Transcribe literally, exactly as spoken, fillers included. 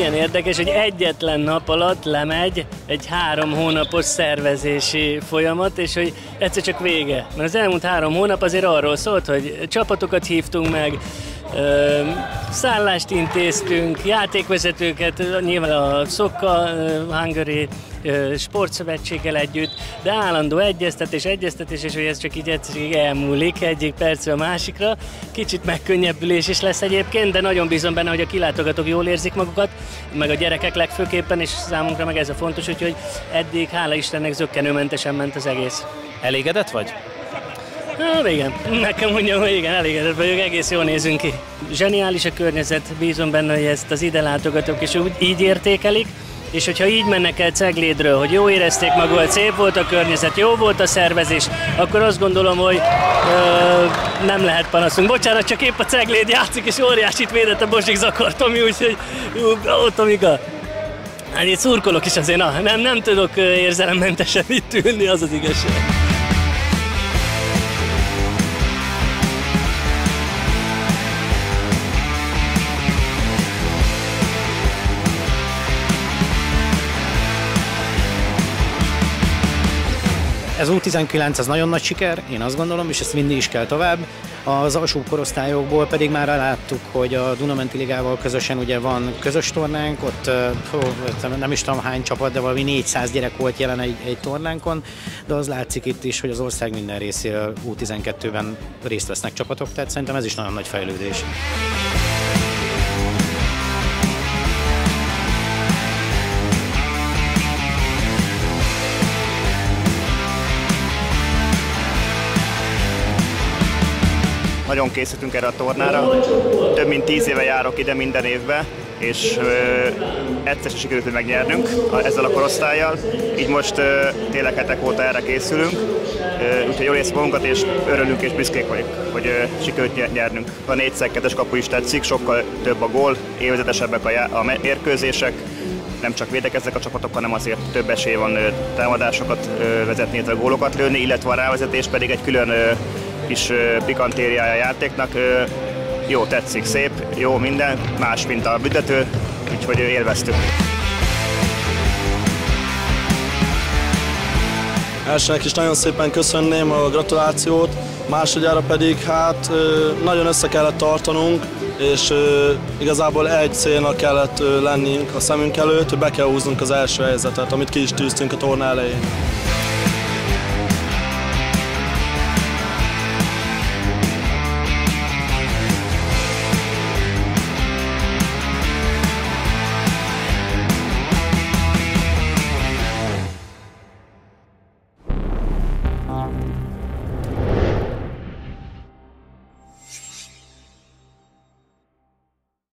milyen érdekes, hogy egyetlen nap alatt lemegy egy három hónapos szervezési folyamat, és hogy egyszer csak vége. Mert az elmúlt három hónap azért arról szólt, hogy csapatokat hívtunk meg, Ö, szállást intéztünk, játékvezetőket, nyilván a Szokka Hungary sportszövetséggel együtt, de állandó egyeztetés, egyeztetés, és hogy ez csak így egyszerűen elmúlik egyik percről a másikra. Kicsit megkönnyebbülés is lesz egyébként, de nagyon bízom benne, hogy a kilátogatók jól érzik magukat, meg a gyerekek legfőképpen, és számunkra meg ez a fontos, úgyhogy eddig, hála Istennek, zökkenőmentesen ment az egész. Elégedett vagy? Hát igen, nekem mondjam, hogy igen, elégedett vagyok, egész jól nézünk ki. Zseniális a környezet, bízom benne, hogy ezt az ide látogatók is úgy, így értékelik, és hogyha így mennek el Ceglédről, hogy jó érezték magukat, szép volt a környezet, jó volt a szervezés, akkor azt gondolom, hogy ö, nem lehet panaszunk. Bocsánat, csak épp a Cegléd játszik, és óriásit védett a Bosik Zakartomi, úgyhogy ott Amika. Hát itt szurkolok is azért, na, nem, nem tudok érzelemmentesen itt ülni, az az igazság. Ez U tizenkilenc, az nagyon nagy siker, én azt gondolom, és ezt vinni is kell tovább. Az alsó korosztályokból pedig már láttuk, hogy a Duna-menti ligával közösen ugye van közös tornánk, ott hó, nem is tudom hány csapat, de valami négyszáz gyerek volt jelen egy, egy tornánkon, de az látszik itt is, hogy az ország minden részéről U tizenkettőben részt vesznek csapatok, tehát szerintem ez is nagyon nagy fejlődés. Nagyon készítünk erre a tornára, több mint tíz éve járok ide minden évben, és ö, egyszer sem sikerült megnyernünk ezzel a korosztállyal, így ö, tényleg hetek óta erre készülünk, ö, úgyhogy jól érzük magunkat, és örülünk és büszkék vagyunk, hogy ö, sikerült nyernünk. A négyszerkettes kapu is tetszik, sokkal több a gól, élvezetesebbek a, a mérkőzések, nem csak védekeznek a csapatok, hanem azért több esély van ö, támadásokat ö, vezetni, illetve gólokat lőni, illetve a rávezetés pedig egy külön ö, kis pikantériája a játéknak. Jó, tetszik, szép, jó minden, más, mint a büntető, úgyhogy élveztük. Elsőnek is nagyon szépen köszönném a gratulációt, másodjára pedig hát nagyon össze kellett tartanunk, és igazából egy célnak kellett lennünk a szemünk előtt, hogy be kell húznunk az első helyzetet, amit ki is tűztünk a torna elején.